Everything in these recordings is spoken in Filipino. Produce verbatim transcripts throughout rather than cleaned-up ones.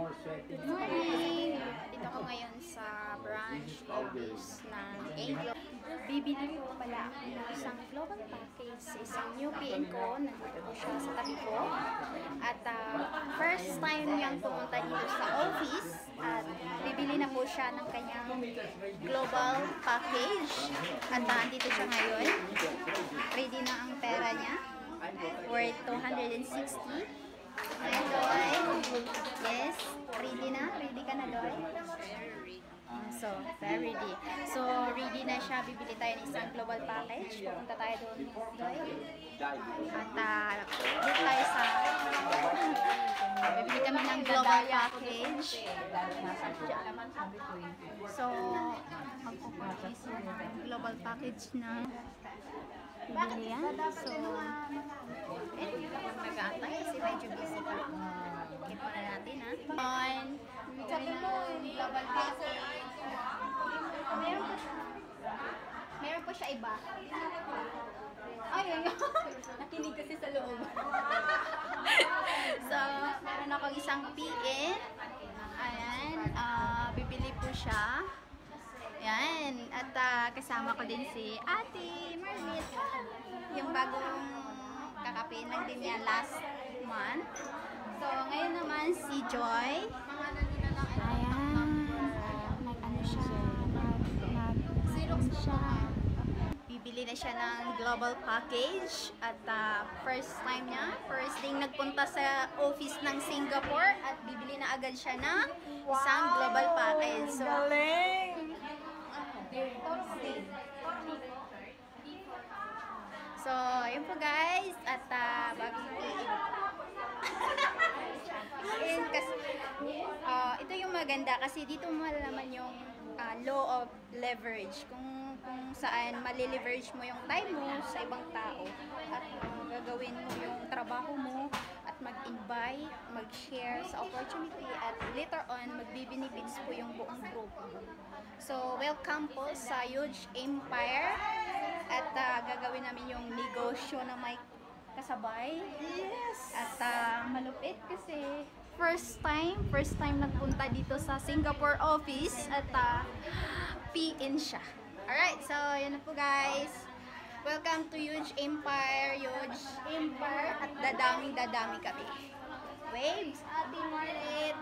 Good morning! Dito ko ngayon sa branch office ng Anglo. Bibili ko pala ng isang global package sa isang new P N ko. Nandito ko siya sa tabi ko. At uh, first time niyang pumunta dito sa office. At bibili na po siya ng kanyang global package. At uh, andito siya ngayon. Ready na ang pera niya. Worth two hundred sixty. Ayan, Doy. Yes. Ready na? Ready ka na, Doy? Uh, so, very ready. So, ready na siya. Bibili tayo ng isang global package. Pupunta tayo doon, Doy. At uh, dito tayo sa... Bibili kami ng global package. So, magpupurchase yung global package na bibili yan. So, eh, nag-aantay kasi medyo busy pa. Hit mo na natin, ha? On. Sabi mo, global package. Meron po siya. Meron po siya iba. Ay, ay, nakinig kasi sa loob. So, meron akong isang P N. Ayan, uh, bibili po siya. Ayan, at uh, kasama ko din si Ate Marmit. Yung bagong kakapin lang din niya last month. So, ngayon naman si Joy. Ayan, nag-ano siya, nag-Xerox siya. Bibili na siya ng global package at uh, first time niya, first day nagpunta sa office ng Singapore at bibili na agad siya ng isang global package. So, galing! So, yun po guys, at uh, bago kasi, uh, ito yung maganda kasi dito malalaman yung uh, law of leverage, kung, kung saan mali-leverage mo yung time mo sa ibang tao at uh, gagawin mo yung trabaho mo at mag-invite, mag-share sa opportunity at later on magbibenefits po yung buong group. So, welcome po sa Huge Empire at uh, gagawin namin yung negosyo na may kasabay. Yes! At uh, malupit kasi first time, first time nagpunta dito sa Singapore office at uh, P N siya. Alright, so yun na po guys. Welcome to Huge Empire, Huge Empire at dadaming-dadami kami. Waves, Ate Marlet!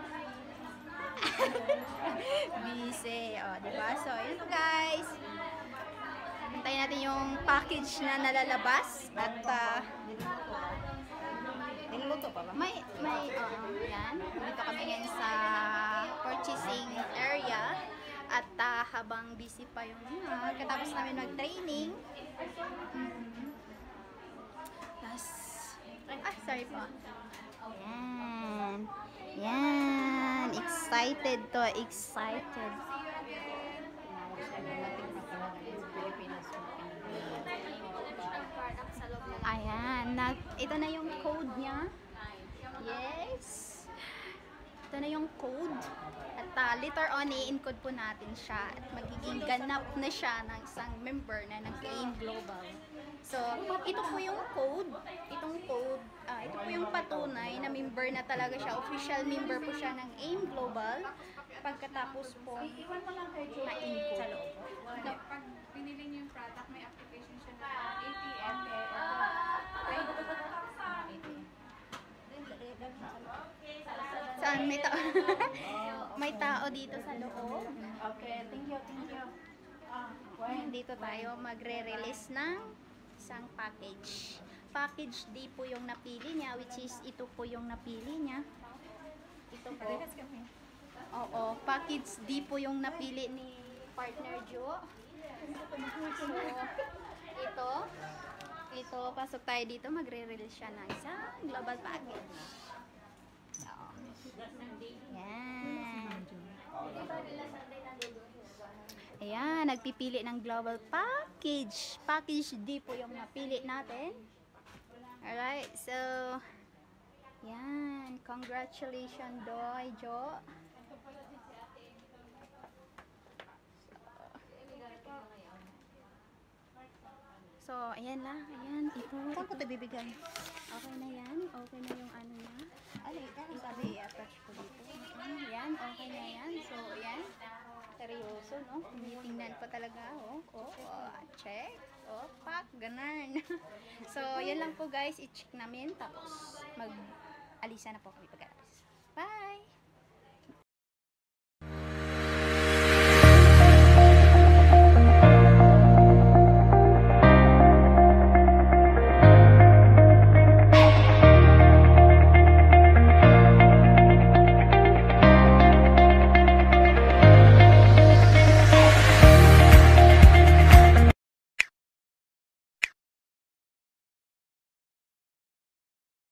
Busy, o, diba? So, yun po guys. Hintayin natin yung package na nalalabas at uh, niluto pa ba? May, may, uh, yan. Dito kami ngayon sa purchasing area at uh, habang busy pa yung uh, katapos namin mag-training. Mm-hmm. Tapos, ah, sorry po. Yan. Yan. Excited to. Excited. Ayan. Nag, ito na yung code niya. Yes. Ito na yung code. At uh, later on, i-encode po natin siya. At magiging ganap na siya ng isang member na nag-aim global. So, ito po yung code. Itong code, uh, ito po yung patunay na member na talaga siya. Official member po siya ng AIM Global. Pagkatapos po, na-encode. No, pag pinili niyo yung product, may application siya na A T M. Saan? May tao. May tao dito sa loob. Okay, thank you, thank you. Dito tayo magre-release ng isang package. Package D po yung napili niya, which is ito po yung napili niya. Ito po. Oo, package D po yung napili ni partner Jo. So, ito. Ito, pasok tayo dito, magre-release siya ng isang global package. So, yan. Ayan, nagpipili ng global package. Package D po yung napili natin. Alright, so, yan. Congratulations, Doy, Jo. So, ayan lang. Ayan, ito. Saan ko ito bibigay? Okay na yan. Okay na yung ano niya. Ano, sabi i-attach ko dito. seryoso, no? Tinitingnan pa talaga, oh. Oh, oh, check. Oh, pak, ganun. So, yun lang po guys, i-check namin. Tapos, mag-alisa na po kami pagkatapos. Bye!